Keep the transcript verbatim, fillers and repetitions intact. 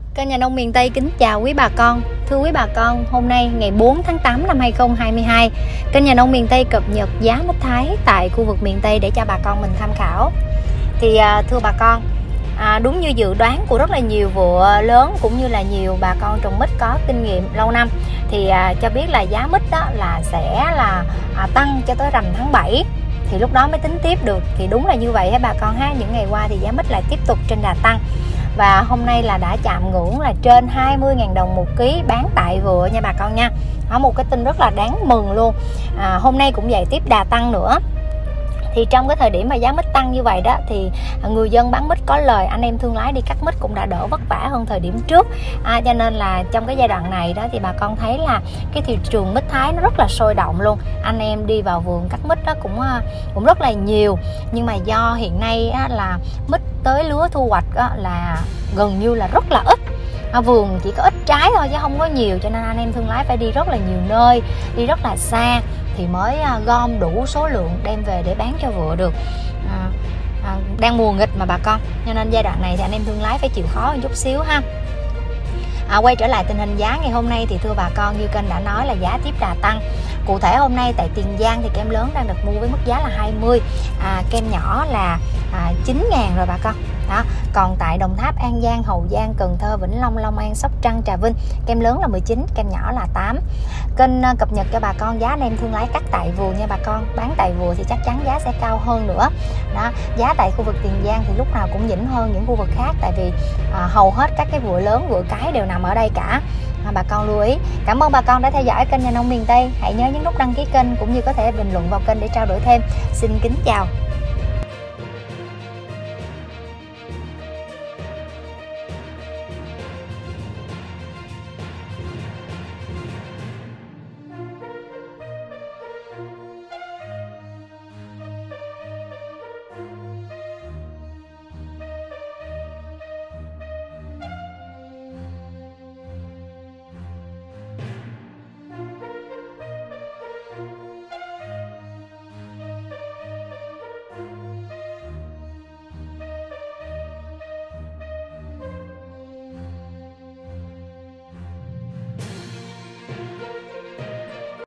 Kênh Nhà Nông Miền Tây kính chào quý bà con. Thưa quý bà con, hôm nay ngày bốn tháng tám năm hai nghìn không trăm hai mươi hai, kênh Nhà Nông Miền Tây cập nhật giá mít Thái tại khu vực miền Tây để cho bà con mình tham khảo. Thì à, thưa bà con, à, đúng như dự đoán của rất là nhiều vựa lớn cũng như là nhiều bà con trồng mít có kinh nghiệm lâu năm thì à, cho biết là giá mít đó là sẽ là à, tăng cho tới rằm tháng bảy. Thì lúc đó mới tính tiếp được. Thì đúng là như vậy hả bà con ha. Những ngày qua thì giá mít lại tiếp tục trên đà tăng. Và hôm nay là đã chạm ngưỡng là trên hai mươi nghìn đồng một ký bán tại vựa nha bà con nha. Đó, một cái tin rất là đáng mừng luôn. à, Hôm nay cũng vậy, tiếp đà tăng nữa. Thì trong cái thời điểm mà giá mít tăng như vậy đó thì người dân bán mít có lời, anh em thương lái đi cắt mít cũng đã đỡ vất vả hơn thời điểm trước. à, Cho nên là trong cái giai đoạn này đó thì bà con thấy là cái thị trường mít Thái nó rất là sôi động luôn. Anh em đi vào vườn cắt mít đó cũng cũng rất là nhiều. Nhưng mà do hiện nay á, là mít tới lứa thu hoạch á, là gần như là rất là ít. À, vườn chỉ có ít trái thôi chứ không có nhiều, cho nên anh em thương lái phải đi rất là nhiều nơi, đi rất là xa thì mới gom đủ số lượng đem về để bán cho vựa được. à, à, Đang mùa nghịch mà bà con, cho nên giai đoạn này thì anh em thương lái phải chịu khó một chút xíu ha. À, quay trở lại tình hình giá ngày hôm nay thì thưa bà con, như kênh đã nói là giá tiếp đà tăng. Cụ thể hôm nay tại Tiền Giang thì kem lớn đang được mua với mức giá là hai mươi, à, kem nhỏ là à, chín ngàn rồi bà con. Đó. Còn tại Đồng Tháp, An Giang, Hậu Giang, Cần Thơ, Vĩnh Long, Long An, Sóc Trăng, Trà Vinh, kem lớn là mười chín, kem nhỏ là tám. Kênh cập nhật cho bà con giá anh em thương lái cắt tại vườn nha bà con. Bán tại vườn thì chắc chắn giá sẽ cao hơn nữa. Đó. Giá tại khu vực Tiền Giang thì lúc nào cũng nhỉnh hơn những khu vực khác, tại vì à, hầu hết các cái vựa lớn, vựa cái đều nằm ở đây cả. À, bà con lưu ý. Cảm ơn bà con đã theo dõi kênh Nhà Nông Miền Tây. Hãy nhớ nhấn nút đăng ký kênh cũng như có thể bình luận vào kênh để trao đổi thêm. Xin kính chào.